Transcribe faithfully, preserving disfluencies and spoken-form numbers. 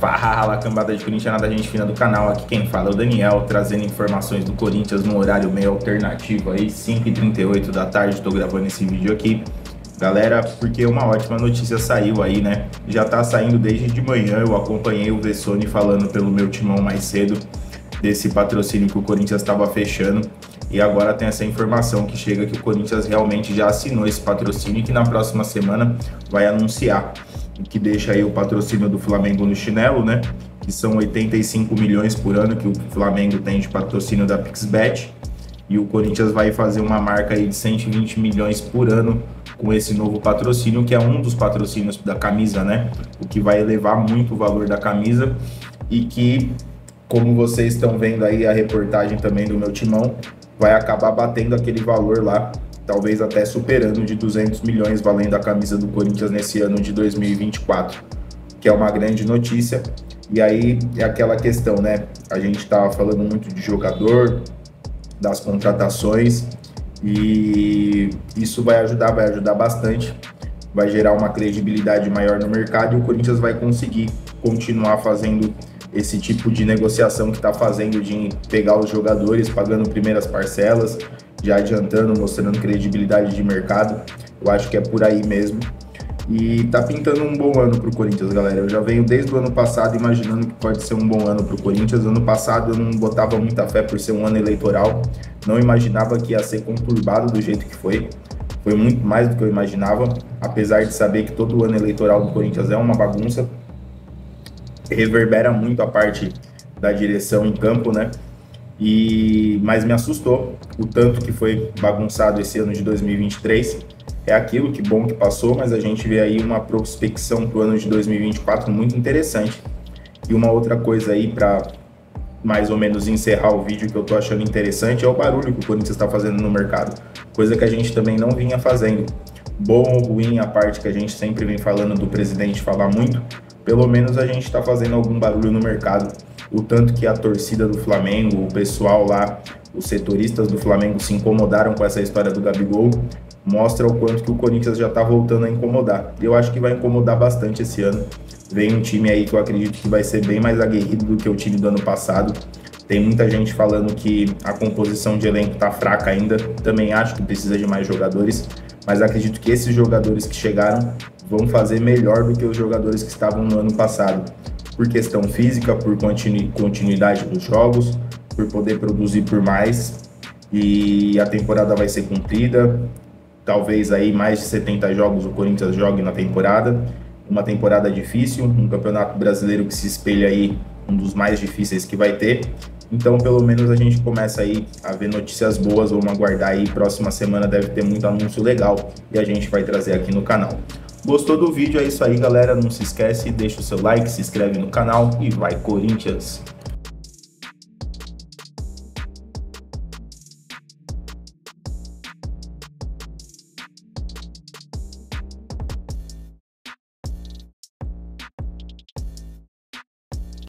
Fala, cambada de corintianada, gente fina do canal, aqui quem fala é o Daniel, trazendo informações do Corinthians no horário meio alternativo aí, cinco e trinta e oito da tarde, tô gravando esse vídeo aqui, galera, porque uma ótima notícia saiu aí, né, já tá saindo desde de manhã, eu acompanhei o Vessone falando pelo meu timão mais cedo, desse patrocínio que o Corinthians estava fechando, e agora tem essa informação que chega que o Corinthians realmente já assinou esse patrocínio e que na próxima semana vai anunciar, que deixa aí o patrocínio do Flamengo no chinelo, né? Que são oitenta e cinco milhões por ano que o Flamengo tem de patrocínio da Pixbet. E o Corinthians vai fazer uma marca aí de cento e vinte milhões por ano com esse novo patrocínio, que é um dos patrocínios da camisa, né? O que vai elevar muito o valor da camisa e que, como vocês estão vendo aí a reportagem também do meu timão, vai acabar batendo aquele valor lá, talvez até superando de duzentos milhões valendo a camisa do Corinthians nesse ano de dois mil e vinte e quatro, que é uma grande notícia. E aí é aquela questão, né? A gente estava falando muito de jogador, das contratações, e isso vai ajudar, vai ajudar bastante, vai gerar uma credibilidade maior no mercado e o Corinthians vai conseguir continuar fazendo esse tipo de negociação que está fazendo, de pegar os jogadores, pagando primeiras parcelas, já adiantando, mostrando credibilidade de mercado. Eu acho que é por aí mesmo. E tá pintando um bom ano pro Corinthians, galera. Eu já venho desde o ano passado imaginando que pode ser um bom ano pro Corinthians. Ano passado eu não botava muita fé por ser um ano eleitoral. Não imaginava que ia ser conturbado do jeito que foi. Foi muito mais do que eu imaginava. Apesar de saber que todo ano eleitoral do Corinthians é uma bagunça. Reverbera muito a parte da direção em campo, né? E, mas me assustou o tanto que foi bagunçado esse ano de dois mil e vinte e três. É aquilo, que bom que passou, mas a gente vê aí uma prospecção para o ano de dois mil e vinte e quatro muito interessante. E uma outra coisa aí para mais ou menos encerrar o vídeo que eu tô achando interessante é o barulho que o Corinthians está fazendo no mercado, coisa que a gente também não vinha fazendo. Bom ou ruim a parte que a gente sempre vem falando do presidente falar muito, pelo menos a gente está fazendo algum barulho no mercado. O tanto que a torcida do Flamengo, o pessoal lá, os setoristas do Flamengo se incomodaram com essa história do Gabigol, mostra o quanto que o Corinthians já está voltando a incomodar. Eu acho que vai incomodar bastante esse ano. Vem um time aí que eu acredito que vai ser bem mais aguerrido do que o time do ano passado. Tem muita gente falando que a composição de elenco está fraca ainda. Também acho que precisa de mais jogadores, mas acredito que esses jogadores que chegaram vão fazer melhor do que os jogadores que estavam no ano passado. Por questão física, por continu continuidade dos jogos, por poder produzir por mais. E a temporada vai ser cumprida. Talvez aí mais de setenta jogos o Corinthians jogue na temporada. Uma temporada difícil, um campeonato brasileiro que se espelha aí um dos mais difíceis que vai ter. Então, pelo menos a gente começa aí a ver notícias boas. Vamos aguardar aí. Próxima semana deve ter muito anúncio legal e a gente vai trazer aqui no canal. Gostou do vídeo? É isso aí, galera. Não se esquece, deixa o seu like, se inscreve no canal e vai Corinthians!